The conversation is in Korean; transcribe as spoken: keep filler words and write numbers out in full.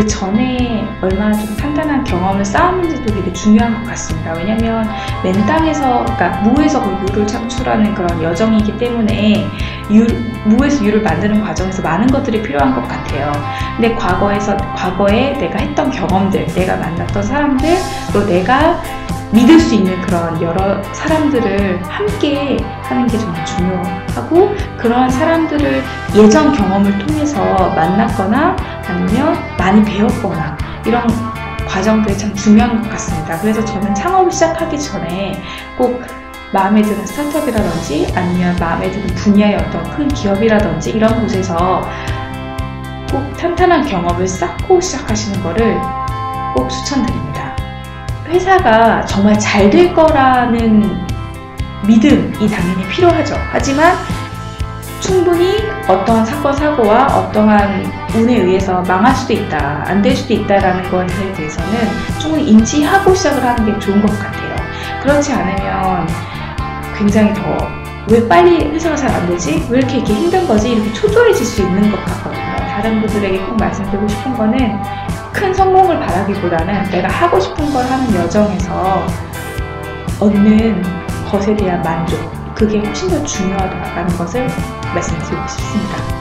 그 전에 얼마나 좀 탄탄한 경험을 쌓았는지도 되게 중요한 것 같습니다. 왜냐면 맨땅에서, 그러니까 무에서 유를 창출하는 그런 여정이기 때문에 유, 무에서 유를 만드는 과정에서 많은 것들이 필요한 것 같아요. 근데 과거에서, 과거에 내가 했던 경험들, 내가 만났던 사람들, 또 내가 믿을 수 있는 그런 여러 사람들을 함께 하는 게 정말 중요하고, 그러한 사람들을 예전 경험을 통해서 만났거나 아니면 많이 배웠거나 이런 과정들이 참 중요한 것 같습니다. 그래서 저는 창업을 시작하기 전에 꼭 마음에 드는 스타트업이라든지 아니면 마음에 드는 분야의 어떤 큰 기업이라든지 이런 곳에서 꼭 탄탄한 경험을 쌓고 시작하시는 거를 꼭 추천드립니다. 회사가 정말 잘 될 거라는 믿음이 당연히 필요하죠. 하지만 충분히 어떠한 사건, 사고와 어떠한 운에 의해서 망할 수도 있다, 안 될 수도 있다라는 것에 대해서는 충분히 인지하고 시작을 하는 게 좋은 것 같아요. 그렇지 않으면 굉장히 더 왜 빨리 회사가 잘 안 되지? 왜 이렇게, 이렇게 힘든 거지? 이렇게 초조해질 수 있는 것 같거든요. 다른 분들에게 꼭 말씀드리고 싶은 거는 큰 성공을 바라기보다는 내가 하고 싶은 걸 하는 여정에서 얻는 것에 대한 만족, 그게 훨씬 더 중요하다는 것을 말씀드리고 싶습니다.